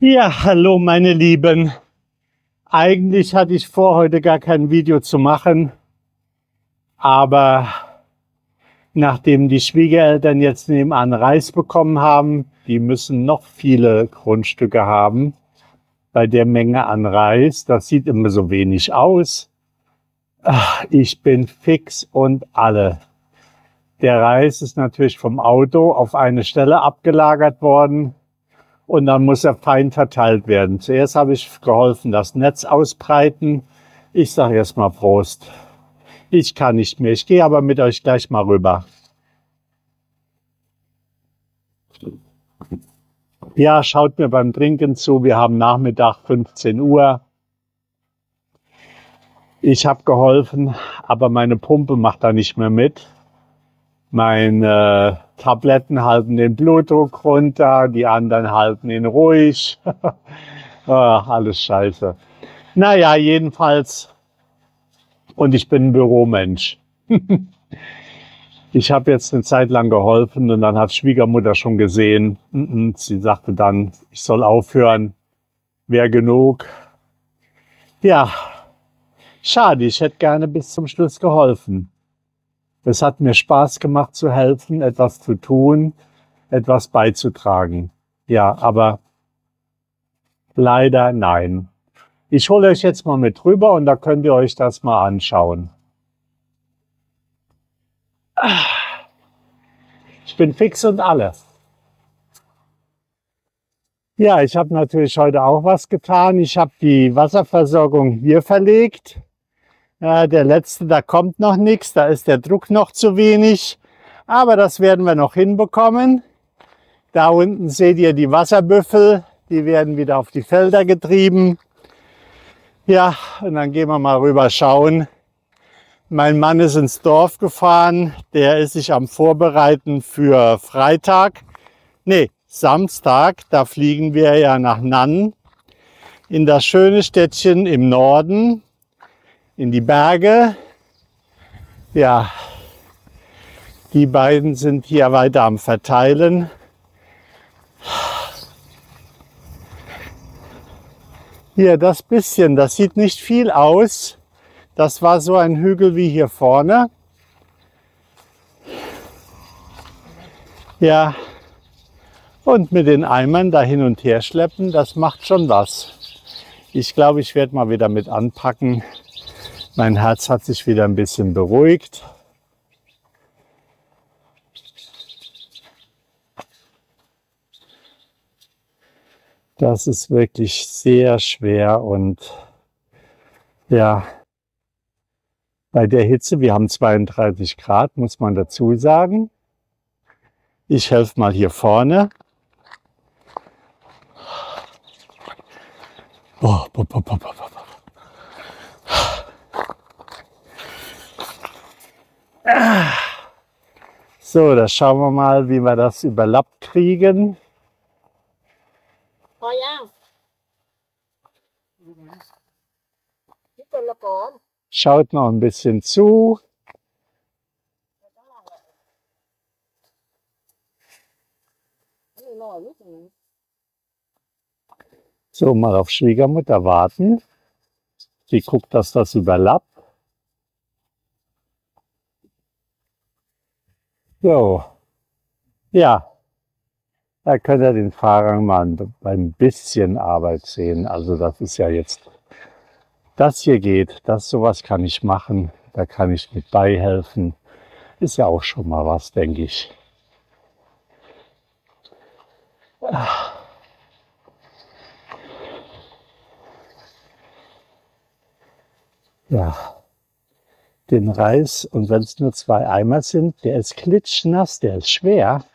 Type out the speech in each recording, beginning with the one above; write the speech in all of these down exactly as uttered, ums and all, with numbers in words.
Ja, hallo meine Lieben. Eigentlich hatte ich vor, heute gar kein Video zu machen, aber nachdem die Schwiegereltern jetzt nebenan Reis bekommen haben, die müssen noch viele Grundstücke haben bei der Menge an Reis. Das sieht immer so wenig aus. Ach, ich bin fix und alle. Der Reis ist natürlich vom Auto auf eine Stelle abgelagert worden. Und dann muss er fein verteilt werden. Zuerst habe ich geholfen, das Netz ausbreiten. Ich sage erst mal Prost. Ich kann nicht mehr. Ich gehe aber mit euch gleich mal rüber. Ja, schaut mir beim Trinken zu. Wir haben Nachmittag fünfzehn Uhr. Ich habe geholfen, aber meine Pumpe macht da nicht mehr mit. Meine Tabletten halten den Blutdruck runter, die anderen halten ihn ruhig. Ach, alles scheiße. Naja, jedenfalls. Und ich bin ein Büromensch. Ich habe jetzt eine Zeit lang geholfen und dann hat Schwiegermutter schon gesehen. Sie sagte dann, ich soll aufhören. Wäre genug. Ja, schade, ich hätte gerne bis zum Schluss geholfen. Es hat mir Spaß gemacht zu helfen, etwas zu tun, etwas beizutragen. Ja, aber leider nein. Ich hole euch jetzt mal mit rüber und da könnt ihr euch das mal anschauen. Ich bin fix und alle. Ja, ich habe natürlich heute auch was getan. Ich habe die Wasserversorgung hier verlegt. Ja, der letzte, da kommt noch nichts, da ist der Druck noch zu wenig. Aber das werden wir noch hinbekommen. Da unten seht ihr die Wasserbüffel, die werden wieder auf die Felder getrieben. Ja, und dann gehen wir mal rüber schauen. Mein Mann ist ins Dorf gefahren, der ist sich am Vorbereiten für Freitag. Nee, Samstag, da fliegen wir ja nach Nannen, in das schöne Städtchen im Norden. In die Berge. Ja, die beiden sind hier weiter am Verteilen. Hier das bisschen, das sieht nicht viel aus. Das war so ein Hügel wie hier vorne. Ja, und mit den Eimern da hin und her schleppen, das macht schon was. Ich glaube, ich werde mal wieder mit anpacken. Mein Herz hat sich wieder ein bisschen beruhigt. Das ist wirklich sehr schwer und ja, bei der Hitze, wir haben zweiunddreißig Grad, muss man dazu sagen. Ich helfe mal hier vorne. Oh, bo, bo, bo, bo, bo. So, da schauen wir mal, wie wir das überlappt kriegen. Oh ja. Schaut noch ein bisschen zu. So, mal auf Schwiegermutter warten. Sie guckt, dass das überlappt. So, ja, da könnt ihr den Fahrer mal ein bisschen Arbeit sehen. Also das ist ja jetzt, das hier geht, das sowas kann ich machen, da kann ich mit beihelfen. Ist ja auch schon mal was, denke ich. Ja. Den Reis, und wenn es nur zwei Eimer sind, der ist klitschnass, der ist schwer.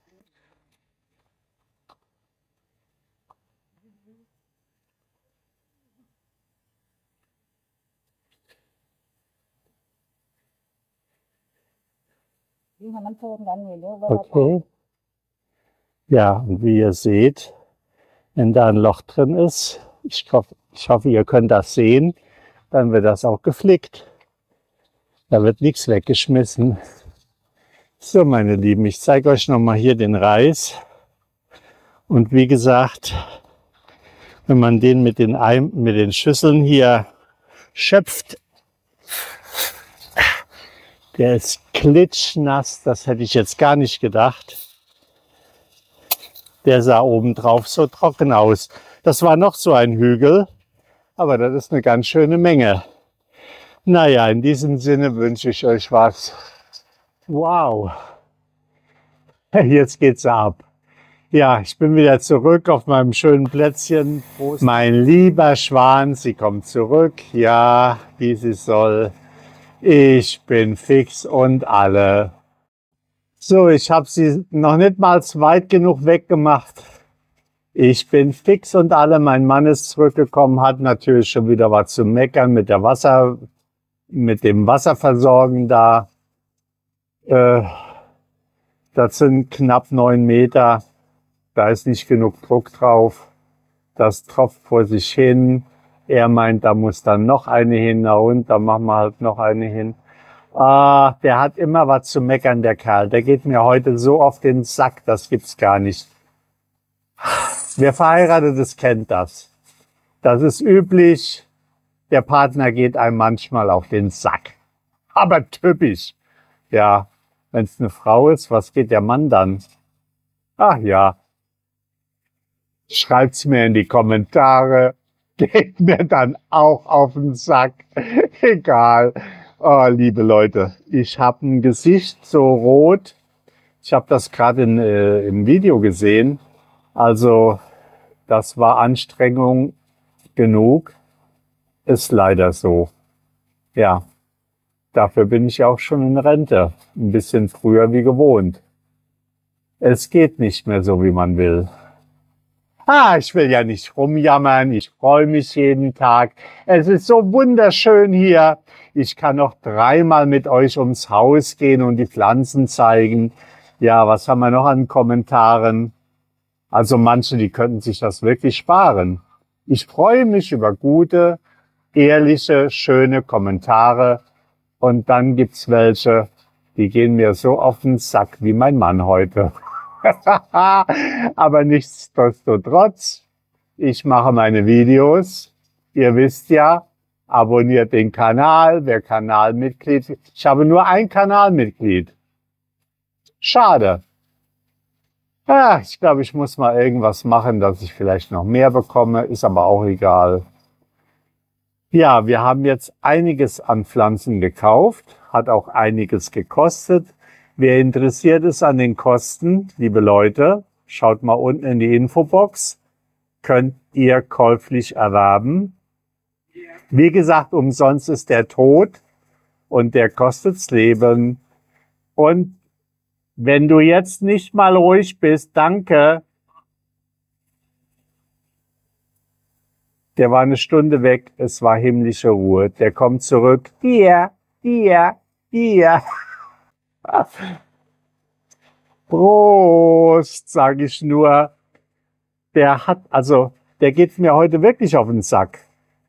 Okay. Ja, und wie ihr seht, wenn da ein Loch drin ist, ich hoffe, ich hoffe, ihr könnt das sehen, dann wird das auch geflickt. Da wird nichts weggeschmissen. So, meine Lieben, ich zeige euch noch mal hier den Reis. Und wie gesagt, Wenn man den mit den, Eim mit den Schüsseln hier schöpft, der ist klitschnass, das hätte ich jetzt gar nicht gedacht. Der sah oben drauf so trocken aus. Das war noch so ein Hügel, aber das ist eine ganz schöne Menge. Naja, in diesem Sinne wünsche ich euch was. Wow, jetzt geht's ab. Ja, ich bin wieder zurück auf meinem schönen Plätzchen. Prost. Mein lieber Schwan, sie kommt zurück. Ja, wie sie soll. Ich bin fix und alle. So, ich habe sie noch nicht mal weit genug weggemacht. Ich bin fix und alle. Mein Mann ist zurückgekommen, hat natürlich schon wieder was zu meckern mit der Wasser, mit dem Wasserversorgen da. Äh, das sind knapp neun Meter. Da ist nicht genug Druck drauf. Das tropft vor sich hin. Er meint, da muss dann noch eine hin. Na und, da machen wir halt noch eine hin. Ah, der hat immer was zu meckern, der Kerl. Der geht mir heute so auf den Sack, das gibt's gar nicht. Wer verheiratet ist, kennt das. Das ist üblich. Der Partner geht einem manchmal auf den Sack. Aber typisch. Ja, wenn es eine Frau ist, was geht der Mann dann? Ach ja. Schreibt's mir in die Kommentare. Geht mir dann auch auf den Sack. Egal. Oh, liebe Leute, ich habe ein Gesicht so rot. Ich habe das gerade äh, im Video gesehen. Also, das war Anstrengung genug. Ist leider so. Ja, dafür bin ich auch schon in Rente. Ein bisschen früher wie gewohnt. Es geht nicht mehr so, wie man will. Ah, ich will ja nicht rumjammern, ich freue mich jeden Tag. Es ist so wunderschön hier. Ich kann noch dreimal mit euch ums Haus gehen und die Pflanzen zeigen. Ja, was haben wir noch an Kommentaren? Also manche, die könnten sich das wirklich sparen. Ich freue mich über gute, ehrliche, schöne Kommentare. Und dann gibt's welche, die gehen mir so auf den Sack wie mein Mann heute. Aber nichtsdestotrotz, ich mache meine Videos. Ihr wisst ja, abonniert den Kanal, wer Kanalmitglied ist. Ich habe nur ein Kanalmitglied. Schade. Ja, ich glaube, ich muss mal irgendwas machen, dass ich vielleicht noch mehr bekomme. Ist aber auch egal. Ja, wir haben jetzt einiges an Pflanzen gekauft. Hat auch einiges gekostet. Wer interessiert ist an den Kosten, liebe Leute, schaut mal unten in die Infobox. Könnt ihr käuflich erwerben. Wie gesagt, umsonst ist der Tod und der kostet's Leben. Und wenn du jetzt nicht mal ruhig bist, danke. Der war eine Stunde weg, es war himmlische Ruhe. Der kommt zurück. Hier, hier, hier. Prost, sage ich nur. Der hat, also, der geht mir heute wirklich auf den Sack.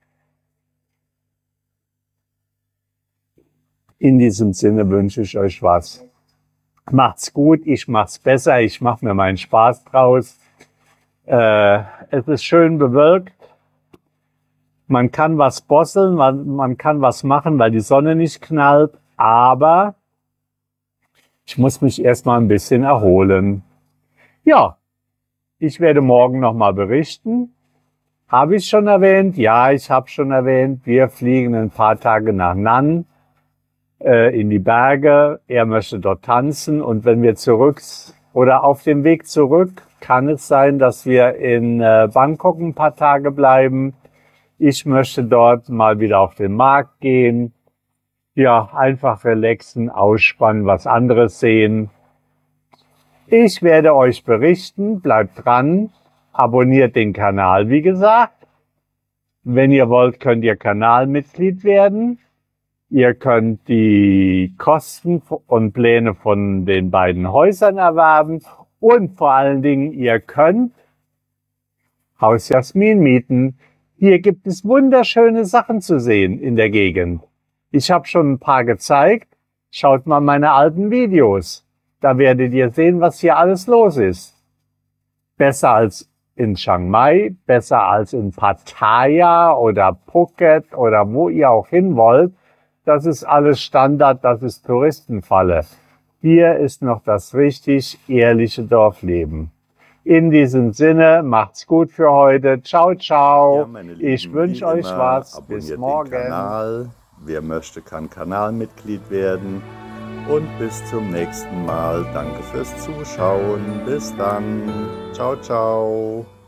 In diesem Sinne wünsche ich euch was. Macht's gut, ich mach's besser, ich mache mir meinen Spaß draus. Äh, es ist schön bewölkt. Man kann was bosseln, man, man kann was machen, weil die Sonne nicht knallt, aber ich muss mich erstmal ein bisschen erholen. Ja, ich werde morgen nochmal berichten. Habe ich schon erwähnt? Ja, ich habe schon erwähnt. Wir fliegen ein paar Tage nach Nan äh, in die Berge. Er möchte dort tanzen und wenn wir zurück oder auf dem Weg zurück, kann es sein, dass wir in äh, Bangkok ein paar Tage bleiben. Ich möchte dort mal wieder auf den Markt gehen. Ja, einfach relaxen, ausspannen, was anderes sehen. Ich werde euch berichten, bleibt dran, abonniert den Kanal, wie gesagt. Wenn ihr wollt, könnt ihr Kanalmitglied werden. Ihr könnt die Kosten und Pläne von den beiden Häusern erwerben. Und vor allen Dingen, ihr könnt Haus Jasmin mieten. Hier gibt es wunderschöne Sachen zu sehen in der Gegend. Ich habe schon ein paar gezeigt. Schaut mal meine alten Videos. Da werdet ihr sehen, was hier alles los ist. Besser als in Chiang Mai, besser als in Pattaya oder Phuket oder wo ihr auch hin wollt. Das ist alles Standard, das ist Touristenfalle. Hier ist noch das richtig ehrliche Dorfleben. In diesem Sinne, macht's gut für heute. Ciao, ciao. Ja, Lieben, ich wünsche euch immer, was. Bis morgen. Den Kanal. Wer möchte, kann Kanalmitglied werden. Und bis zum nächsten Mal. Danke fürs Zuschauen. Bis dann. Ciao, ciao.